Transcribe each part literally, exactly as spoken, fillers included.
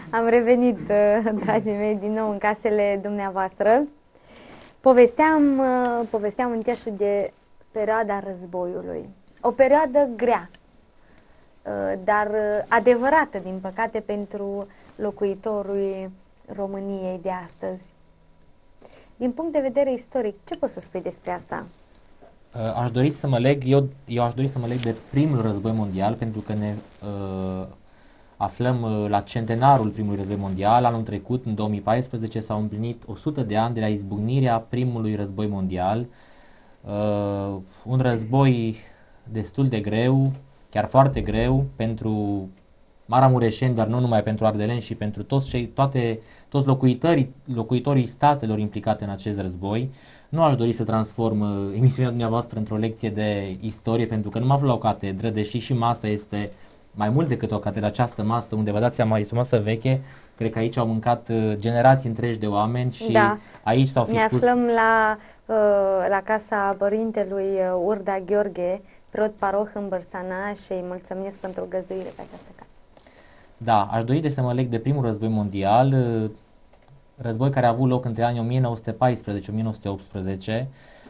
Am revenit, dragii mei, din nou în casele dumneavoastră. Povesteam, povesteam în Tieșu de perioada războiului. O perioadă grea, dar adevărată, din păcate, pentru locuitorul României de astăzi. Din punct de vedere istoric, ce poți să spui despre asta? Aș dori să mă leg, eu, eu aș dori să mă leg de primul război mondial, pentru că ne uh, aflăm uh, la centenarul primului război mondial. Anul trecut, în două mii paisprezece, s-au împlinit o sută de ani de la izbucnirea primului război mondial. Uh, un război destul de greu, chiar foarte greu pentru maramureșeni, dar nu numai pentru ardeleni, și pentru toți cei, toate, toți locuitorii, locuitorii statelor implicate în acest război. Nu aș dori să transform uh, emisiunea dumneavoastră într-o lecție de istorie, pentru că nu mă aflu la o catedră, deși și masa este mai mult decât o catedră. Această masă, unde vă dați seama, este o masă veche. Cred că aici au mâncat uh, generații întregi de oameni și da. Aici s-au fi ne spus... aflăm la, uh, la casa părintelui Urda Gheorghe, preot paroh în Bărsana, și îi mulțumesc pentru găzduire pe această casă. Da, aș dori de să mă leg de primul război mondial, uh, război care a avut loc între anii o mie nouă sute paisprezece - o mie nouă sute optsprezece,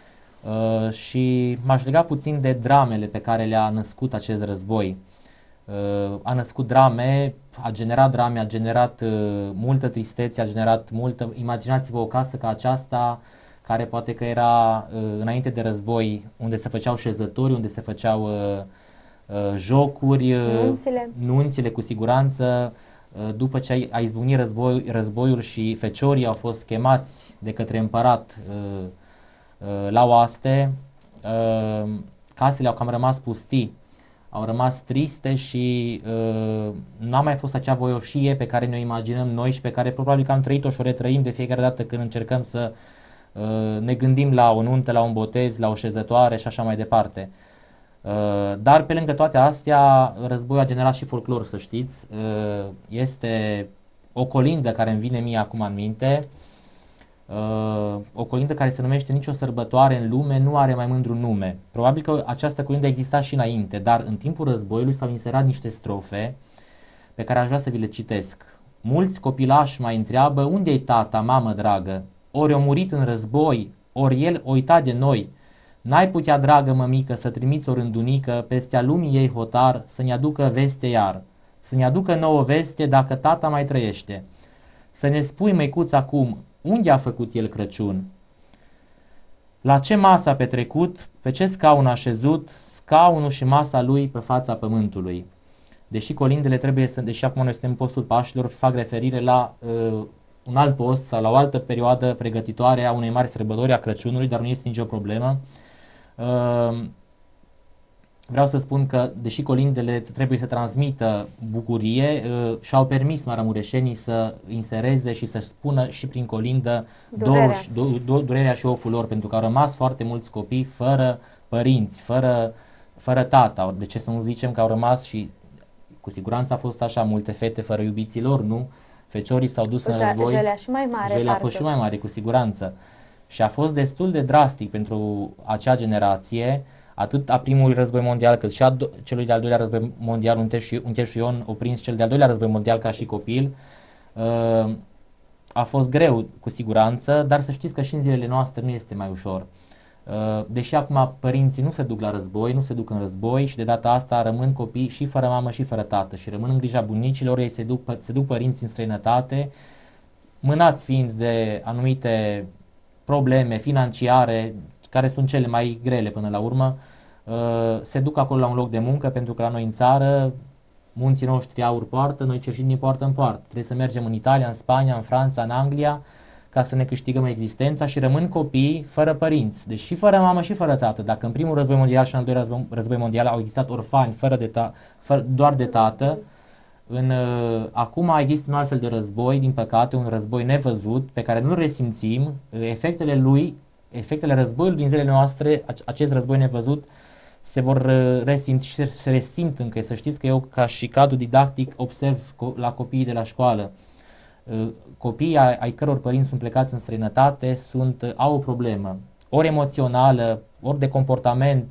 uh, și m-aș lega puțin de dramele pe care le-a născut acest război. Uh, a născut drame, a generat drame, a generat uh, multă tristețe, a generat multă... Imaginați-vă o casă ca aceasta, care poate că era uh, înainte de război, unde se făceau șezători, unde se făceau uh, uh, jocuri, uh, nunțile. nunțile cu siguranță. După ce a izbucnit război, războiul și feciorii au fost chemați de către împărat uh, uh, la oaste, uh, casele au cam rămas pustii, au rămas triste și uh, nu a mai fost acea voioșie pe care ne-o imaginăm noi și pe care probabil că am trăit-o și o retrăim de fiecare dată când încercăm să uh, ne gândim la o nuntă, la un botez, la o șezătoare și așa mai departe. Uh, dar pe lângă toate astea, războiul a generat și folclor, să știți. Uh, este o colindă care îmi vine mie acum în minte, uh, o colindă care se numește Nici o sărbătoare în lume nu are mai mândru nume. Probabil că această colindă exista și înainte, dar în timpul războiului s-au inserat niște strofe pe care aș vrea să vi le citesc. Mulți copilași mai întreabă: unde-i tata, mamă dragă? Ori o murit în război, ori el o uitat de noi. N-ai putea, dragă mămică, să trimiți o rândunică peste-a lumii ei hotar să-ne aducă veste iar, să-ne aducă nouă veste dacă tata mai trăiește. Să ne spui, măicuț, acum, unde a făcut el Crăciun? La ce masă a petrecut, pe ce scaun a șezut, scaunul și masa lui pe fața pământului. Deși colindele trebuie să, deși acum noi suntem în postul Paștilor, fac referire la uh, un alt post sau la o altă perioadă pregătitoare a unei mari sărbători, a Crăciunului, dar nu este nicio problemă. Vreau să spun că, deși colindele trebuie să transmită bucurie, și-au permis maramureșenii să insereze și să spună și prin colindă durerea. Dorul, du, durerea și oful lor, pentru că au rămas foarte mulți copii fără părinți, fără, fără tata. De ce să nu zicem că au rămas, și cu siguranță a fost așa, multe fete fără iubiții lor, nu? Feciorii s-au dus în război. Jelea și mai mare. Jelea a fost și mai mare, cu siguranță. Și a fost destul de drastic pentru acea generație, atât a primului război mondial, cât și a do- celui de-al doilea război mondial. Un Teșu Ion a prins cel de-al doilea război mondial ca și copil. Uh, a fost greu, cu siguranță, dar să știți că și în zilele noastre nu este mai ușor. Uh, deși acum părinții nu se duc la război, nu se duc în război, și de data asta rămân copii și fără mamă și fără tată și rămân în grija bunicilor, ei se duc, se duc părinții în străinătate, mânați fiind de anumite probleme financiare, care sunt cele mai grele până la urmă. Se duc acolo la un loc de muncă, pentru că la noi în țară munții noștri aur poartă, noi cerșim din poartă în poartă. Trebuie să mergem în Italia, în Spania, în Franța, în Anglia, ca să ne câștigăm existența, și rămân copii fără părinți, deci și fără mamă și fără tată. Dacă în primul război mondial și în al doilea război, război mondial au existat orfani fără de ta, fără, doar de tată, În, uh, acum există un alt fel de război, din păcate, un război nevăzut, pe care nu-l resimțim. Efectele lui, efectele războiului din zilele noastre, acest război nevăzut, se vor uh, resimți și se, se resimt încă. Să știți că eu, ca și cadru didactic, observ co- la copiii de la școală. Uh, copiii ai, ai căror părinți sunt plecați în străinătate sunt, uh, au o problemă, ori emoțională, ori de comportament,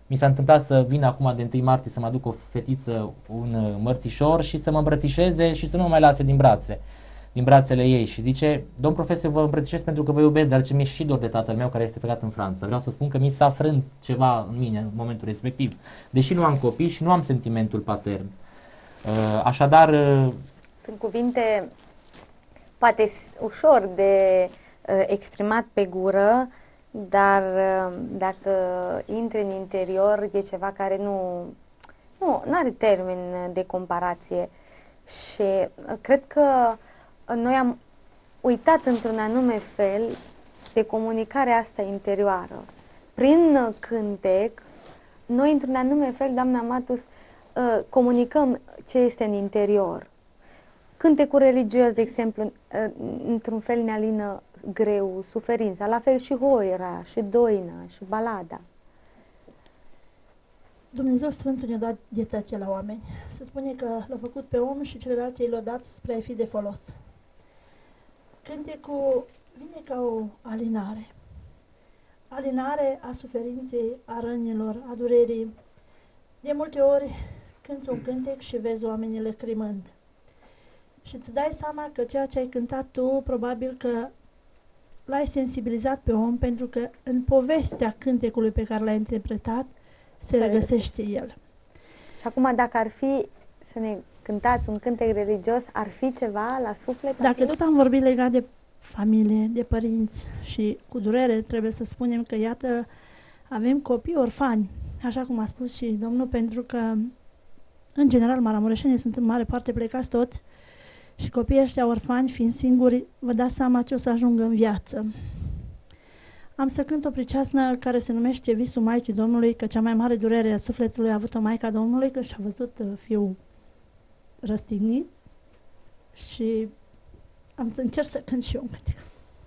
Mi s-a întâmplat să vin acum de întâi martie să mă aduc o fetiță, un mărțișor și să mă îmbrățișeze și să nu mă mai lase din brațe, din brațele ei. Și zice, domn profesor, vă îmbrățișez pentru că vă iubesc, dar ce mi-e și dor de tatăl meu care este plecat în Franța. Vreau să spun că mi s-a frânt ceva în mine în momentul respectiv, deși nu am copii și nu am sentimentul patern. Așadar... Sunt cuvinte poate ușor de exprimat pe gură, dar dacă intri în interior e ceva care nu nu are termen de comparație și cred că noi am uitat într-un anume fel de comunicarea asta interioară. Prin cântec, noi într-un anume fel, doamna Matus, comunicăm ce este în interior. Cântecul religios, de exemplu, într-un fel ne alină greu, suferința, la fel și hoiera, și doina, și balada. Dumnezeu Sfântul ne-a dat dreptate la oameni. Se spune că l-a făcut pe om și celelalte i l-a dat spre a fi de folos. Cântecul vine ca o alinare. Alinare a suferinței, a rănilor, a durerii. De multe ori cânti un cântec și vezi oamenii lăcrimând. Și îți dai seama că ceea ce ai cântat tu, probabil că l-ai sensibilizat pe om, pentru că în povestea cântecului pe care l-ai interpretat se regăsește el. Și acum, dacă ar fi să ne cântați un cântec religios, ar fi ceva la suflet? Dacă tot am vorbit legat de familie, de părinți și cu durere, trebuie să spunem că, iată, avem copii orfani, așa cum a spus și domnul, pentru că, în general, maramureșenii sunt în mare parte plecați toți și copiii ăștia orfani, fiind singuri, vă dați seama ce o să ajungă în viață. Am să cânt o priceasnă care se numește Visul Maicii Domnului, că cea mai mare durere a sufletului a avut-o Maica Domnului, că și-a văzut fiul răstignit și am să încerc să cânt și eu un cântec.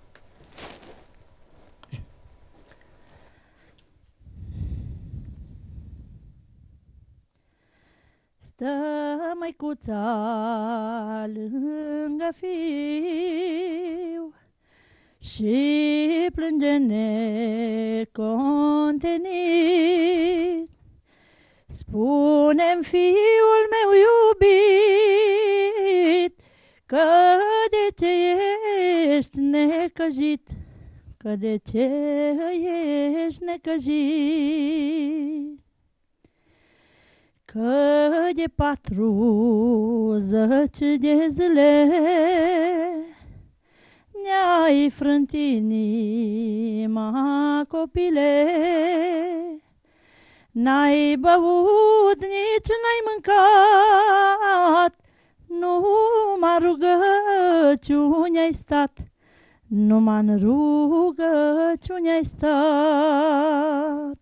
Stă măicuța lângă fiu și plânge necontenit. Spune-mi, fiul meu iubit, că de ce ești necăjit, că de ce ești necăjit. Că de patruzeci de zile ne-ai frânt inima, copile, n-ai băut, nici n-ai mâncat, numai rugăciune ai stat, numai în rugăciune ai stat.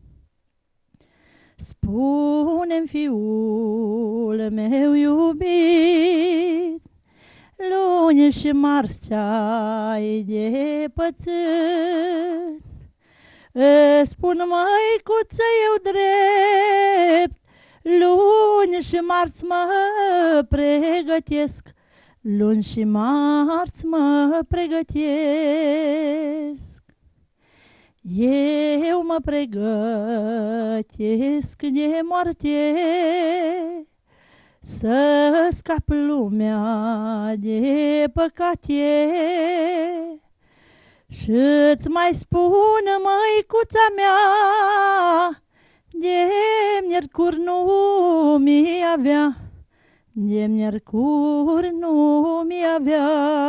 Spune-mi, fiul meu iubit, luni și marți ce-ai de pățit. Spun, măicuță, eu drept, luni și marți mă pregătesc, luni și marți mă pregătesc. Eu mă pregătesc de moarte, să scap lumea de păcate. Și-ți mai spun, măicuța mea, de miercuri nu mi avea, de miercuri nu mi avea.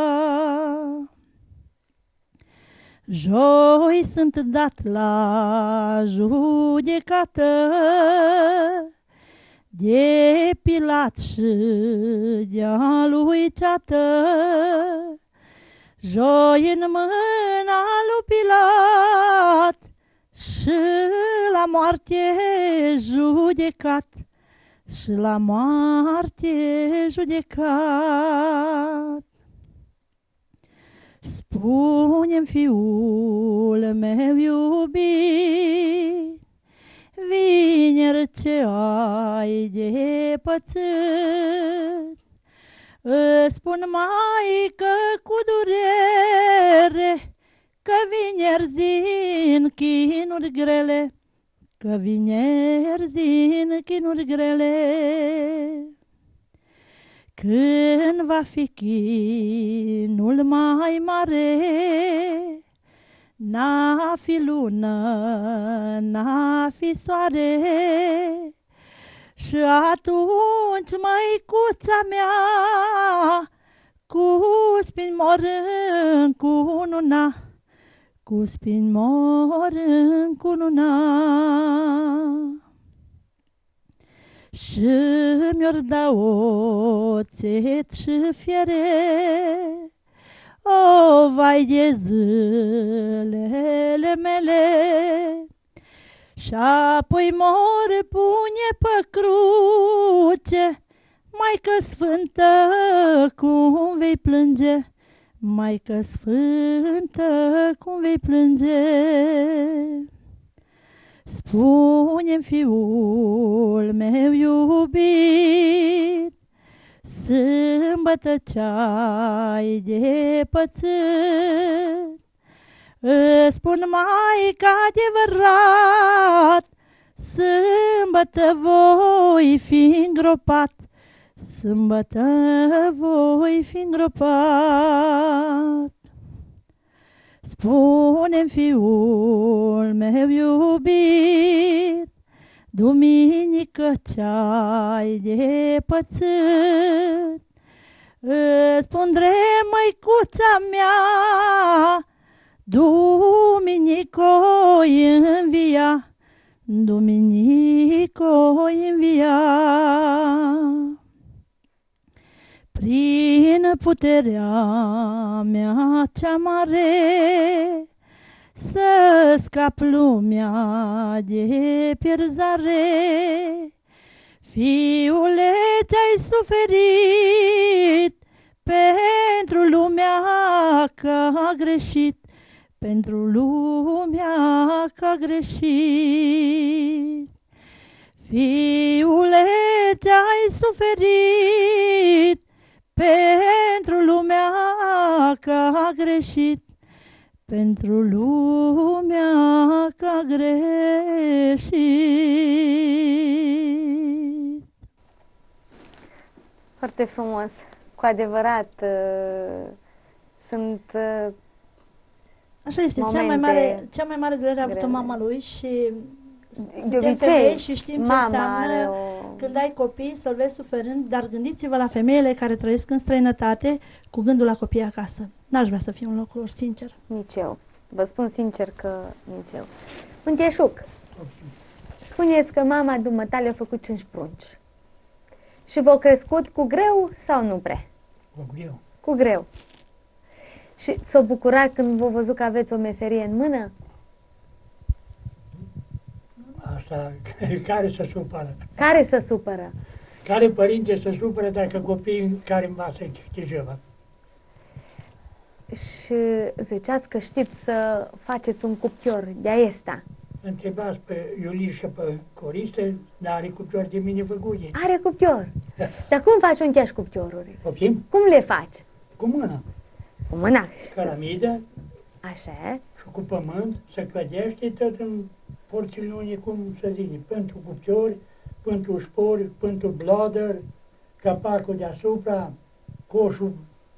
Joi sunt dat la judecată de Pilat și de-a lui ceată. Joi în mâna lui Pilat și la moarte judecat, și la moarte judecat. Spune-mi, fiul meu iubit, vineri ce ai de pățit. Spun, maică, cu durere, că vineri zi în chinuri grele, că vineri zi-n chinuri grele. Când va fi chinul mai mare, n-a fi lună, n-a fi soare, și atunci, măicuța mea, cu spini mor încununa, cu spini mor încununa. Și mi-or da oțet și fiere, o, vai de zilele mele, și-apoi mor pune pe cruce, Maică Sfântă, cum vei plânge, Maică Sfântă, cum vei plânge. Spune-mi, fiul meu iubit, sâmbătă ce-ai de pățit, îți spun, Maică, adevărat, sâmbătă voi fi îngropat, sâmbătă voi fi îngropat. Spune-mi, fiul meu iubit, duminică ce-ai de pățit, îți spun, drept, măicuța mea, duminică-i învia, duminică-i învia. Prin puterea mea cea mare, să scap lumea de pierzare. Fiule, ce-ai suferit pentru lumea că a greșit, pentru lumea că a greșit. Fiule, ce-ai suferit pentru lumea că a greșit, pentru lumea că a greșit. Foarte frumos. Cu adevărat, uh, sunt uh, Așa este, cea momente mai mare, cea mai mare durere a avut-o grele. mama lui și De suntem obicei, femei și știm ce mama înseamnă are o... când ai copii să-l vezi suferând, dar gândiți-vă la femeile care trăiesc în străinătate cu gândul la copii acasă. N-aș vrea să fiu în locul lor, sincer. Nici eu. Vă spun sincer că nici eu. Mânteșuc, spuneți că mama dumneatale a făcut cinci prunci. Și v-au crescut cu greu sau nu prea? Cu greu. Cu greu. Și s-au bucurat când v-au văzut că aveți o meserie în mână? Asta, care se supără? Care se supără? Care părinte se supără dacă copiii care învață Chișinău? Și ziceați că știți să faceți un cuptor de aesta. Întrebați pe Iulie și pe Coriste, dar are cuptor de mine făcuie. Are cuptor. Dar cum faci un cheș cuptoruri? Poftim? Cum le faci? Cu mâna. Cu mâna. Caramidă Așa. și cu pământ se cădește tot în porțiuni, cum să zice, pentru cuptori, pentru spori, pentru blodări, capacul deasupra, coșul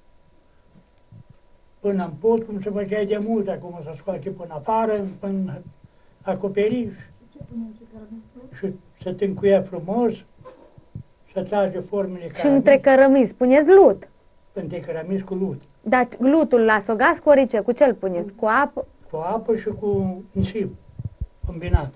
până în pot, cum se făcea de mult, acum se scoate până afară, până acoperiș. Și se tâncuia frumos, se trage formele Și între cărămizi puneți lut. între cărămizi cu lut, Dar lutul la sogas cu orice, cu ce îl puneți? Cu apă? cu apă și cu nisip combinat.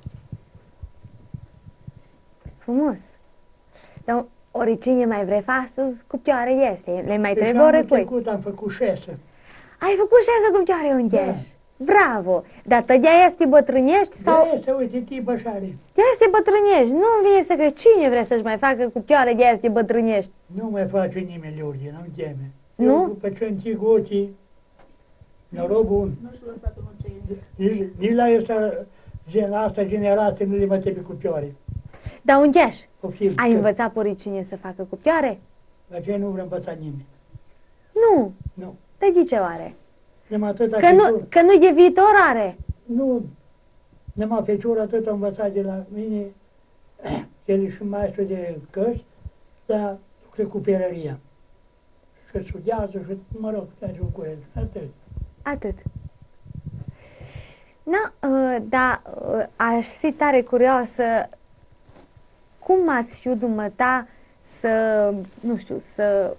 Frumos. Dar oricine mai vrei fa astăzi, cuptoare este. Le mai Deci trebuie o anul recui. trecut am făcut șase. Ai făcut șase cuptoare un Da. cheș. Bravo! Dar tădea este bătrânești sau... De asta, uite, tip așa are. De astea bătrânești. Nu-mi vine să crezi cine vrea să-și mai facă cuptoare de astea bătrânești. Nu mai face nimeni Iorghe, nu-mi teme. Nu? Eu, după ce închig ochii, noroc bun. Nu știu lăsat în orice. Nici, nici la asta, gen, asta generație nu le mai trebuie cu pioare. Dar un cheș. Poftim, Ai că- învățat poricine să facă cuptoare? La ce nu vrea învăța nimeni. Nu. Nu. Dar de ce oare? Numai atâta Că nu, că nu de viitor are. nu, Numai feciorul atât a învățat de la mine, el e și maestru de cărți, dar lucre cu perăria. Și studiază și, mă rog, face lucruri, atât. Atât. Na, uh, da, uh, aș fi tare curioasă cum ați știut dumneata să, nu știu, să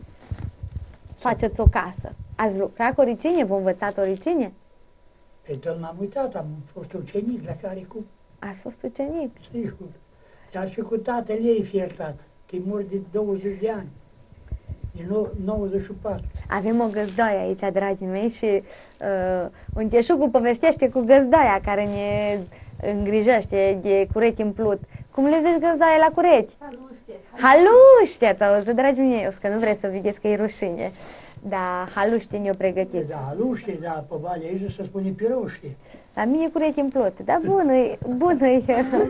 faceți o casă. Ați lucrat cu oricine? V-a învățat oricine? Pe tot m-am uitat, am fost ucenic la care cu, Ați fost ucenic. sigur. Dar și cu tatăl ei fiertat, că e mort de douăzeci de ani, din nouăzeci și patru. Avem o găzdoaie aici, dragii mei, și uh, un teșugu povestește cu găzdoaia care ne îngrijește de curechi împlut. Cum le zici găzdoaie la curechi? Haluște. Haluște, ați auzit, dragii mei, eu că nu vreți să vedeți că e rușine. Da, haluște ne-o pregătit. Da, luște, da, pe Valea aici se spune piroște. La mine curechi împlut, dar bună-i, bună-i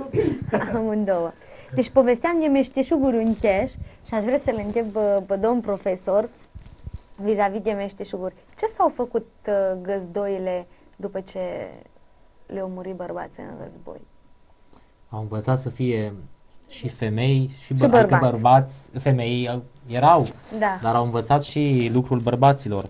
amândouă. Deci povesteam de meșteșuguri uncheș și aș vrea să-l întreb pe, pe domn profesor vis-a-vis de meșteșuguri. Ce s-au făcut uh, găzdoile după ce le-au murit bărbații în război? Au învățat să fie și femei și, bă- Și adică bărbați. bărbați, femei uh, erau, Da. dar au învățat și lucrul bărbaților.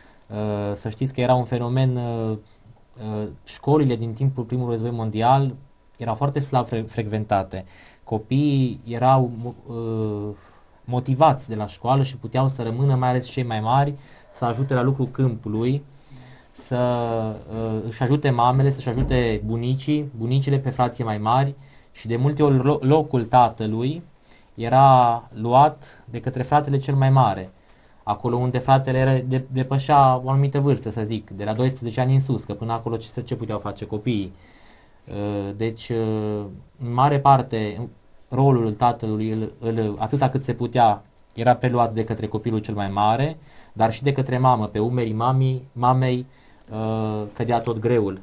Uh, Să știți că era un fenomen, uh, uh, școlile din timpul primului război mondial erau foarte slab fre- frecventate. Copiii erau mo- uh, motivați de la școală și puteau să rămână, mai ales cei mai mari, să ajute la lucrul câmpului, să uh, își ajute mamele, să-și ajute bunicii, bunicile pe frații mai mari, și de multe ori lo- locul tatălui era luat de către fratele cel mai mare. Acolo unde fratele era de, depășea o anumită vârstă, să zic, de la doisprezece ani în sus, că până acolo ce, ce puteau face copiii. Uh, Deci, uh, în mare parte, rolul tatălui, îl, îl, atâta cât se putea, era preluat de către copilul cel mai mare, dar și de către mamă. Pe umerii mamii, mamei uh, cădea tot greul.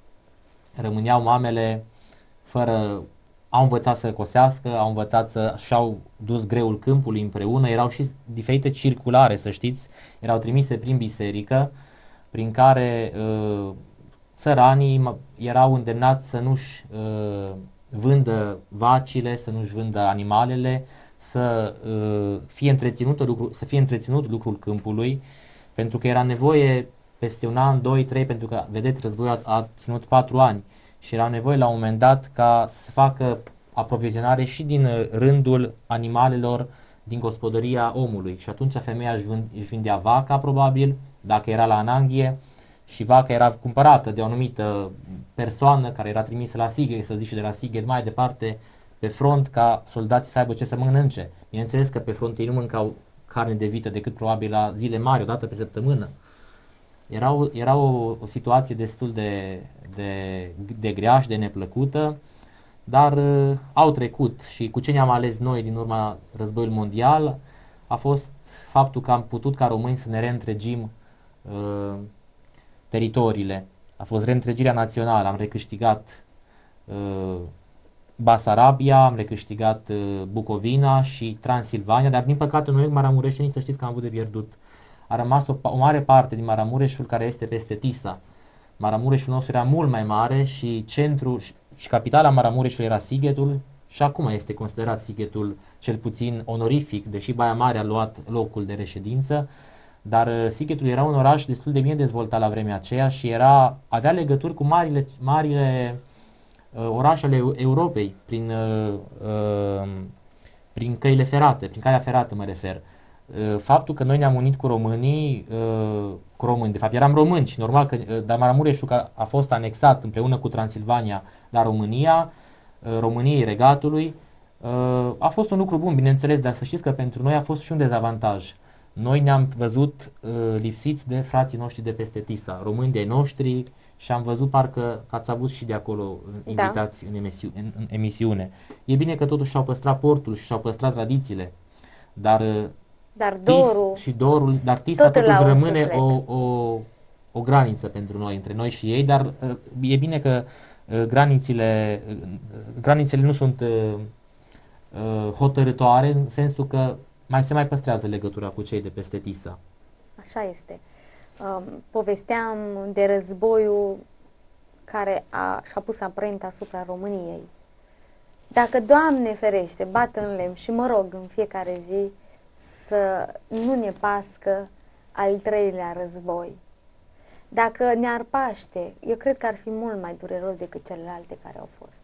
Rămâneau mamele fără... Au învățat să cosească, au învățat să și-au dus greul câmpului împreună, erau și diferite circulare, să știți, erau trimise prin biserică, prin care uh, țăranii m- erau îndemnați să nu-și uh, vândă vacile, să nu-și vândă animalele, să, uh, fie întreținut lucru, să fie întreținut lucrul câmpului, pentru că era nevoie peste un an, doi, trei, pentru că, vedeți, războiul a, a ținut patru ani și era nevoie la un moment dat ca să facă aprovizionare și din uh, rândul animalelor din gospodăria omului. Și atunci femeia își, vând, își vindea vaca, probabil, dacă era la ananghie, și vaca era cumpărată de o anumită persoană care era trimisă la Sighet, să zic, și de la Sighet mai departe pe front, ca soldații să aibă ce să mănânce. Bineînțeles că pe front ei nu mâncau carne de vită decât probabil la zile mari, o dată pe săptămână. Era o, era o, o situație destul de, de, de grea și de neplăcută, dar uh, au trecut, și cu ce ne-am ales noi din urma războiului mondial a fost faptul că am putut ca români să ne reîntregim uh, teritoriile. A fost reîntregirea națională, am recâștigat uh, Basarabia, am recâștigat uh, Bucovina și Transilvania, dar din păcate noi maramureșenii, să știți că am avut de pierdut. A rămas o, o mare parte din Maramureșul care este peste Tisa. Maramureșul nostru era mult mai mare și centrul și, și capitala Maramureșului era Sighetul, și acum este considerat Sighetul cel puțin onorific, deși Baia Mare a luat locul de reședință, dar uh, Sighetul era un oraș destul de bine dezvoltat la vremea aceea și era, avea legături cu marile, marile uh, orașe ale Europei prin, uh, uh, prin căile ferate, prin calea ferată mă refer. Faptul că noi ne-am unit cu românii, cu români, de fapt eram români și normal că, dar Maramureșul a fost anexat împreună cu Transilvania la România, României Regatului, a fost un lucru bun, bineînțeles, dar să știți că pentru noi a fost și un dezavantaj. Noi ne-am văzut lipsiți de frații noștri de peste Tisa, români de noștri, și am văzut parcă că ați avut și de acolo invitați, da, în, emisiu- în, în emisiune. E bine că totuși și-au păstrat portul și și-au păstrat tradițiile, dar Dar dorul, Tis, și dorul, dar Tisa tot totuși la rămâne o, o, o graniță pentru noi, între noi și ei, dar uh, e bine că uh, granițele, uh, granițele nu sunt uh, uh, hotărâtoare, în sensul că mai se mai păstrează legătura cu cei de peste Tisa. Așa este. Um, povesteam de războiul care a, și-a pus amprenta asupra României. Dacă, Doamne ferește, bat în lemn și mă rog în fiecare zi să nu ne pască al treilea război. Dacă ne-ar paște, eu cred că ar fi mult mai dureros decât celelalte care au fost.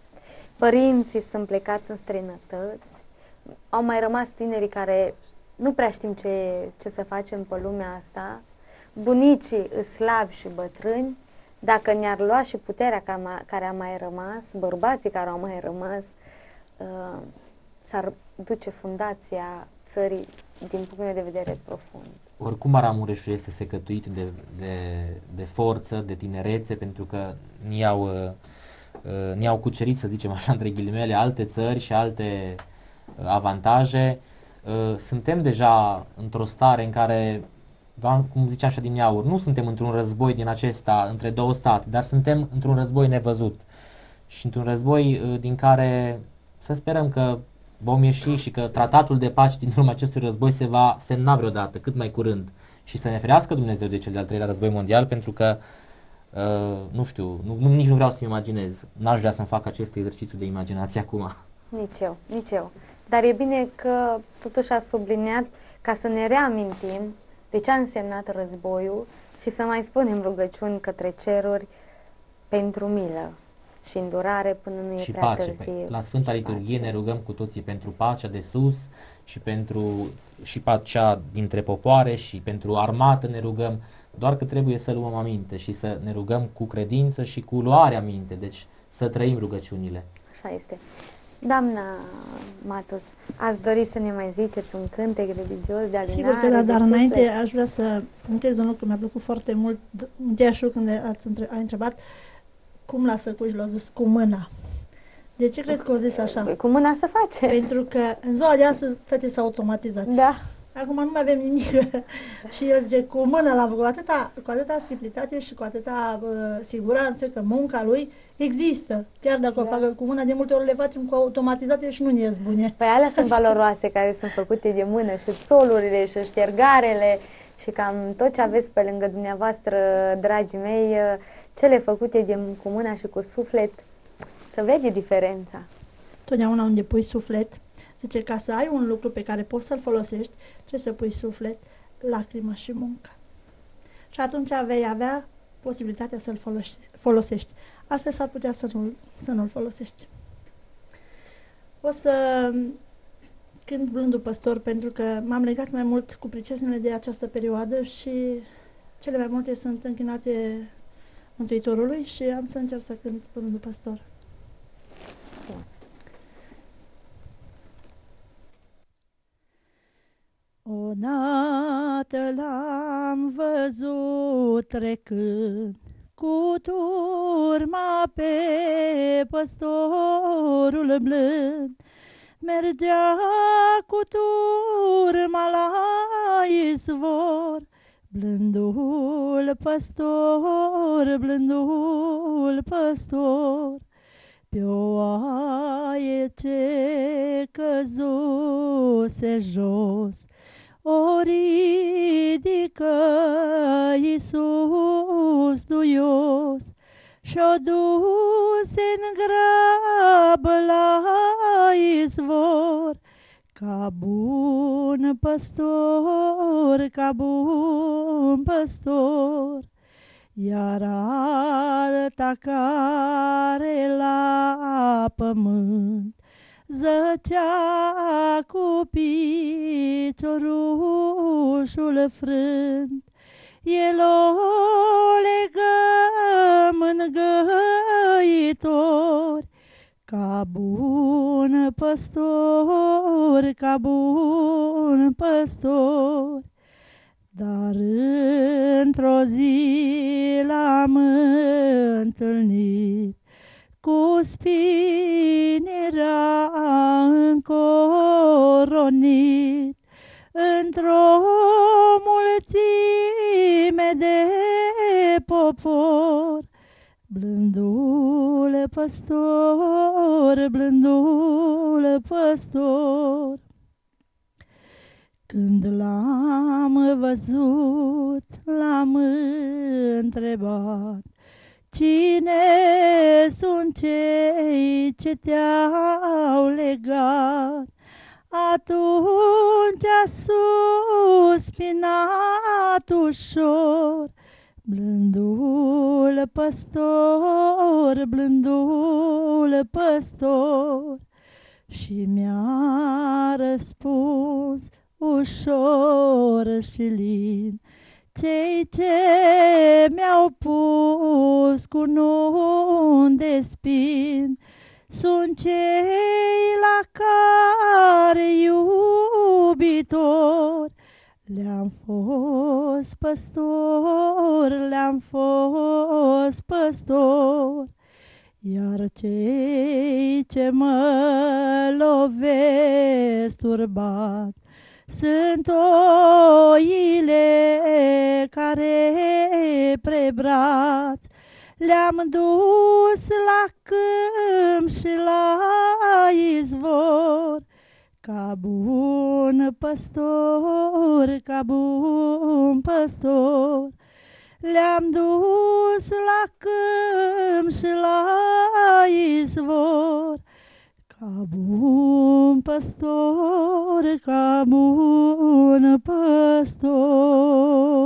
Părinții sunt plecați în străinătăți, au mai rămas tinerii care nu prea știm ce, ce să facem pe lumea asta, bunicii îs slabi și bătrâni, dacă ne-ar lua și puterea care a mai rămas, bărbații care au mai rămas, uh, s-ar duce fundația țării din punctul meu de vedere profund. Oricum Maramureșul este secătuit de, de, de forță, de tinerețe, pentru că ni-au, uh, ni-au cucerit, să zicem așa, între ghilimele, alte țări și alte uh, avantaje. Uh, suntem deja într-o stare în care, cum ziceam și din aur, nu suntem într-un război din acesta între două state, dar suntem într-un război nevăzut și într-un război uh, din care să sperăm că vom ieși și că tratatul de pace din urma acestui război se va semna vreodată, cât mai curând, și să ne ferească Dumnezeu de cel de-al treilea război mondial, pentru că uh, nu știu, nu, nu, nici nu vreau să-mi imaginez, n-aș vrea să-mi fac acest exercițiu de imaginație acum. Nici eu, nici eu. Dar e bine că totuși a subliniat ca să ne reamintim de ce a însemnat războiul și să mai spunem rugăciuni către ceruri pentru milă și îndurare până nu e și prea pace. târziu. Păi, la Sfânta Liturghie ne rugăm cu toții pentru pacea de sus și pentru și pacea dintre popoare și pentru armată ne rugăm, doar că trebuie să luăm aminte și să ne rugăm cu credință și cu luare aminte, deci să trăim rugăciunile. Așa este. Doamna Matos, ați dori să ne mai ziceți un cântec religios de alinare? Sigur că da, dar de înainte suflet? aș vrea să punctez un lucru, mi-a plăcut foarte mult, Deașu, când ați între, a întrebat cum la săcuși l-a zis cu mâna. De ce crezi că o zis așa? Păi, cu mâna să face. Pentru că în ziua de astăzi toate s-au automatizat. Da. Acum nu mai avem nimic. Și el zice, cu mâna l-am făcut, atâta, cu atâta simplitate și cu atâta uh, siguranță că munca lui există. Chiar dacă da. o facă cu mâna, de multe ori le facem cu automatizate și nu ne ies bune. Păi alea sunt valoroase care sunt făcute de mână, și țolurile și ștergarele și cam tot ce aveți pe lângă dumneavoastră, dragii mei, cele făcute de, cu mâna și cu suflet, să vede diferența. Totdeauna unde pui suflet, zice, ca să ai un lucru pe care poți să-l folosești, trebuie să pui suflet, lacrimă și muncă. Și atunci vei avea posibilitatea să-l folosești. Altfel s-ar putea să nu, să nu-l folosești. O să cânt Blândul Păstor, pentru că m-am legat mai mult cu pricesnele de această perioadă și cele mai multe sunt închinate Mântuitorului și am să încerc să cânt Blândul Păstor. Odată l-am văzut trecând cu turma pe păstorul blând. Mergea cu turma la izvor, blândul păstor, blândul păstor. Pe o oaie ce căzuse jos, o ridică Iisus duios și-o duse-n grabă la izvor. Ca bun păstor, ca bun păstor, iar alta care la pământ zăcea cu piciorușul frânt, el o legă mângâitori. Ca bun păstor, ca bun păstor, dar într-o zi l-am întâlnit, cu spini era încoronit, într-o mulțime de popor. Blândule păstor, blândule păstor, când l-am văzut, l-am întrebat, Cine sunt cei ce te-au legat? Atunci a suspinat ușor blândul păstor, blândul păstor, și mi-a răspuns ușor și lin: cei ce mi-au pus cu nuni de spin sunt cei la care iubitor le-am fost păstor, le-am fost păstor. Iar cei ce mă lovesc turbat sunt oile care prebrați le-am dus la câmp și la izvor. Ca bun păstor, ca bun păstor, le-am dus la câmp și la izvor. Ca bun păstor, ca bun păstor.